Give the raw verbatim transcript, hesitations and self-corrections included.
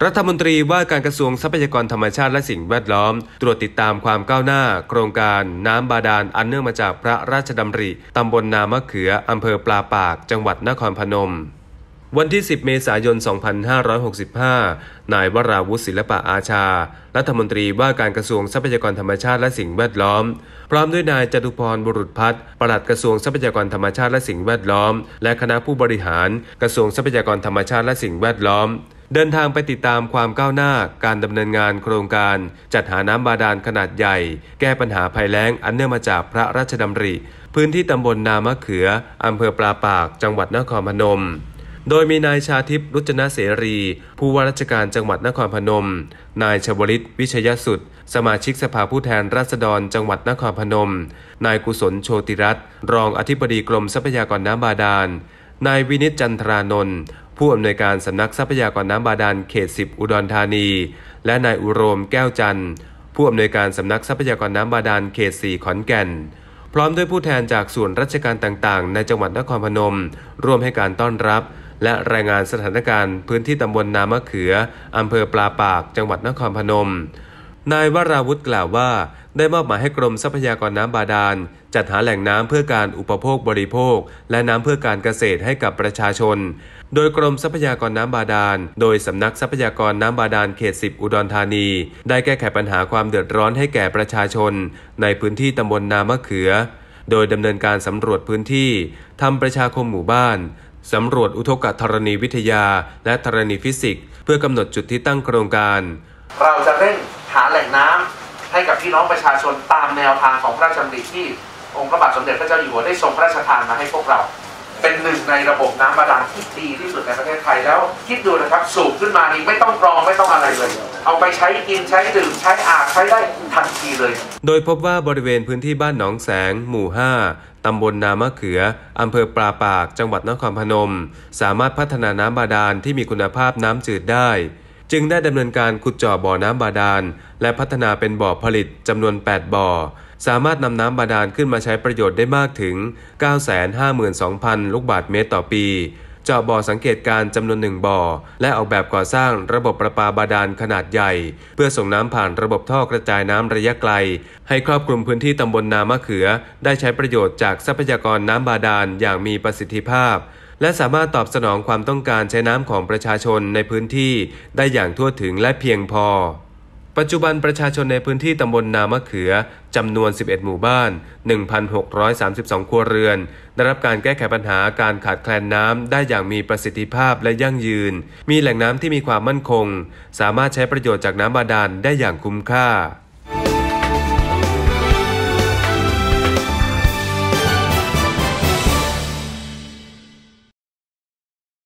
รัฐมนตรีว่าการกระทรวงทรัพยากรธรรมชาติและสิ่งแวดล้อมตรวจติดตามความก้าวหน้าโครงการน้ำบาดาลอันเนื่องมาจากพระราชดำริตำบลนามะเขืออำเภอปลาปากจังหวัดนครพนมวันที่สิบเมษายนสองพันห้าร้อยหกสิบห้านายวราวุฒิศิลปะอาชารัฐมนตรีว่าการกระทรวงทรัพยากรธรรมชาติและสิ่งแวดล้อมพร้อมด้วยนายจตุพรบุรุษพัฒน์ปลัดกระทรวงทรัพยากรธรรมชาติและสิ่งแวดล้อมและคณะผู้บริหารกระทรวงทรัพยากรธรรมชาติและสิ่งแวดล้อมเดินทางไปติดตามความก้าวหน้าการดำเนินงานโครงการจัดหาน้ำบาดาลขนาดใหญ่แก้ปัญหาภัยแล้งอันเนื่องมาจากพระราชดำริพื้นที่ตำบลนามะเขืออำเภอปลาปากจังหวัดนครพนมโดยมีนายชาทิพย์รุจนะเสรีผู้ว่าราชการจังหวัดนครพนมนายชวลิตวิชยสุดสมาชิกสภาผู้แทนราษฎรจังหวัดนครพนมนายกุศลโชติรัตน์รองอธิบดีกรมทรัพยากรน้ำบาดาลนายวินิจจันทรานนท์ผู้อำนวยการสำนักทรัพยากรน้ำบาดาลเขตสิบอุดรธานีและนายอุโรมแก้วจันทร์ผู้อำนวยการสำนักทรัพยากรน้ำบาดาลเขตสี่ขอนแก่นพร้อมด้วยผู้แทนจากส่วนราชการต่างๆในจังหวัดนครพนมร่วมให้การต้อนรับและรายงานสถานการณ์พื้นที่ตำบลนามะเขืออำเภอปลาปากจังหวัดนครพนมนายวราวุฒิกล่าวว่าได้มอบหมายให้กรมทรัพยากรน้ำบาดาลจัดหาแหล่งน้ำเพื่อการอุปโภคบริโภคและน้ำเพื่อการเกษตรให้กับประชาชนโดยกรมทรัพยากรน้ำบาดาลโดยสำนักทรัพยากรน้ำบาดาลเขตสิบอุดรธานีได้แก้ไขปัญหาความเดือดร้อนให้แก่ประชาชนในพื้นที่ตำบลนามะเขือโดยดำเนินการสำรวจพื้นที่ทำประชาคมหมู่บ้านสำรวจอุทกธรณีวิทยาและธรณีฟิสิกส์เพื่อกำหนดจุดที่ตั้งโครงการเราจะเร่งหาแหล่งน้ำให้กับพี่น้องประชาชนตามแนวทางของพระราชดำริที่องค์พระบาทสมเด็จพระเจ้าอยู่หัวได้ทรงพระราชทานมาให้พวกเราเป็นหนึ่งในระบบน้ำบาดาลที่ดีที่สุดในประเทศไทยแล้วคิดดูนะครับสูบขึ้นมานี่ไม่ต้องกรองไม่ต้องอะไรเลยเอาไปใช้กินใช้ดื่มใช้อาบใช้ได้ทันทีเลยโดยพบว่าบริเวณพื้นที่บ้านหนองแสงหมู่ห้าตำบลนามะเขืออำเภอปลาปากจังหวัดนครพนมสามารถพัฒนาน้ำบาดาลที่มีคุณภาพน้ำจืดได้จึงได้ดำเนินการขุดเจาะบ่อน้ำบาดาลและพัฒนาเป็นบ่อผลิตจำนวนแปดบ่อสามารถนำน้ำบาดาลขึ้นมาใช้ประโยชน์ได้มากถึง เก้าแสนห้าหมื่นสองพัน ลูกบาศก์เมตรต่อปีเจาะบ่อสังเกตการจำนวนหนึ่งบ่อและออกแบบก่อสร้างระบบประปาบาดาลขนาดใหญ่เพื่อส่งน้ำผ่านระบบท่อกระจายน้ำระยะไกลให้ครอบคลุมพื้นที่ตำบลนามะเขือได้ใช้ประโยชน์จากทรัพยากรน้ำบาดาลอย่างมีประสิทธิภาพและสามารถตอบสนองความต้องการใช้น้ำของประชาชนในพื้นที่ได้อย่างทั่วถึงและเพียงพอปัจจุบันประชาชนในพื้นที่ตำบลนามะเขือจำนวนสิบเอ็ดหมู่บ้าน หนึ่งพันหกร้อยสามสิบสอง ครัวเรือนได้รับการแก้ไขปัญหาการขาดแคลนน้ำได้อย่างมีประสิทธิภาพและยั่งยืนมีแหล่งน้ำที่มีความมั่นคงสามารถใช้ประโยชน์จากน้ำบาดาลได้อย่างคุ้มค่า